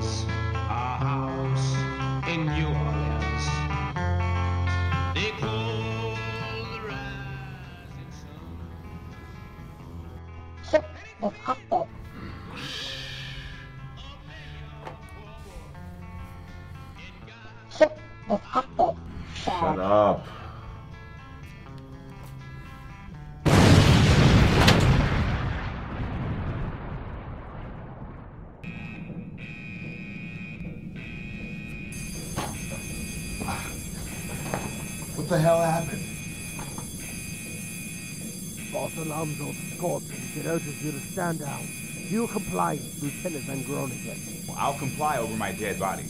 Orleans, a house in New Orleans. They call the rising sun. Ship detected. Ship detected. Shut up. What the hell happened? False alarms of escort and urges you to stand down. Do you comply, Lieutenant Van Groningen? Well, I'll comply over my dead body.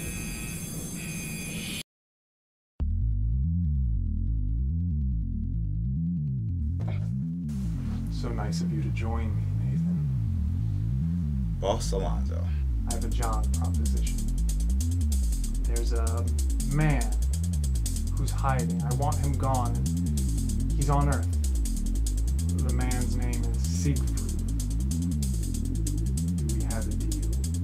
So nice of you to join me, Nathan. Boss Alonzo. I have a job proposition. There's a man who's hiding. I want him gone, and he's on Earth. The man's name is Siegfried. Do we have a deal?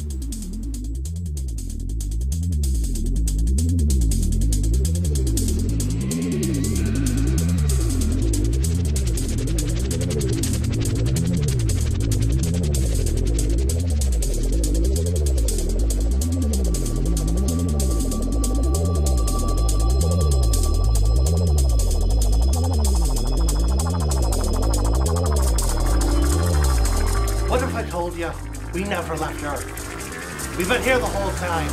What if I told you we never left Earth? We've been here the whole time.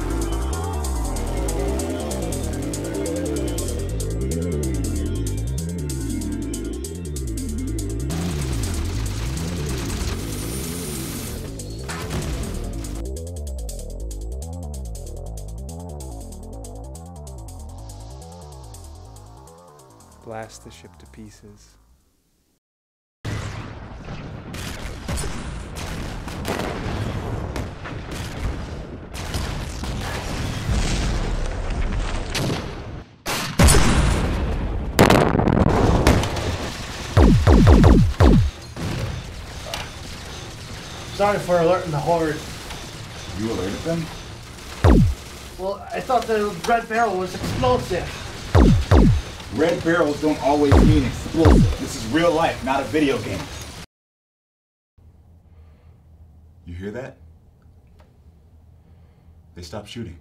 Blast the ship to pieces. Sorry for alerting the horde. You alerted them? Well, I thought the red barrel was explosive. Red barrels don't always mean explosive. This is real life, not a video game. You hear that? They stopped shooting.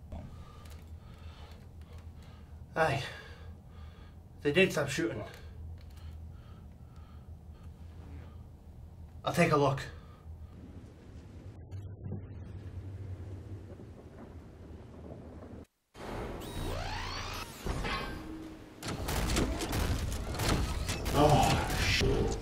Aye. They did stop shooting. I'll take a look. Oh, shit.